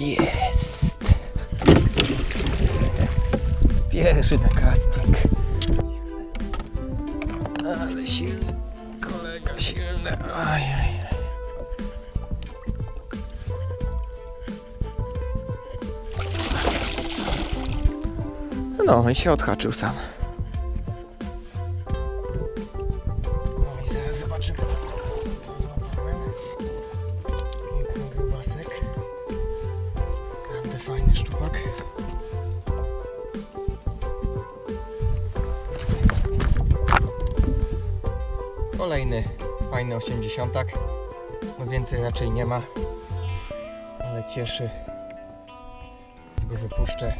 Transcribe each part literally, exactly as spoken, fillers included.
Jest! Pierwszy na casting. Ale silny, kolega silny. Ajaj. No i się odhaczył sam. No i zaraz zobaczymy, co, co złapałem. Piękny grubasek. Naprawdę fajny szczupak. Kolejny fajny osiemdziesiątak. No więcej raczej nie ma. Ale cieszy. Więc go wypuszczę.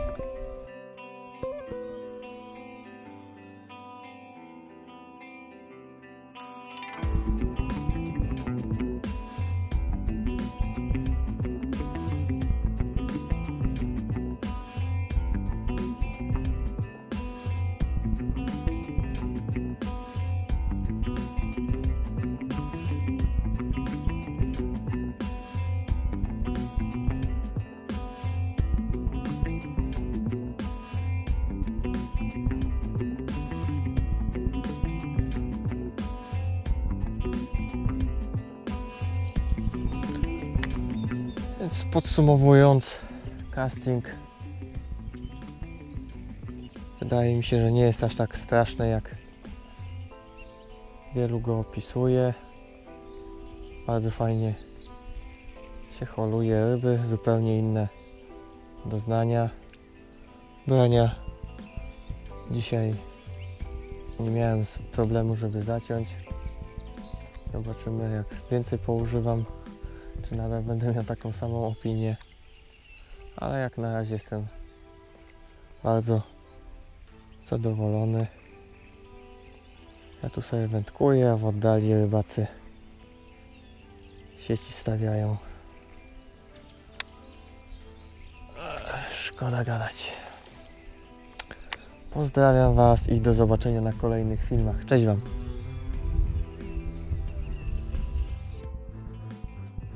Więc podsumowując, casting wydaje mi się, że nie jest aż tak straszny, jak wielu go opisuje. Bardzo fajnie się holuje ryby, zupełnie inne doznania. Brania dzisiaj nie miałem problemu, żeby zaciąć. Zobaczymy, jak więcej poużywam, czy nawet będę miał taką samą opinię, ale jak na razie jestem bardzo zadowolony. Ja tu sobie wędkuję, a w oddali rybacy sieci stawiają. Szkoda gadać. Pozdrawiam Was i do zobaczenia na kolejnych filmach. Cześć Wam!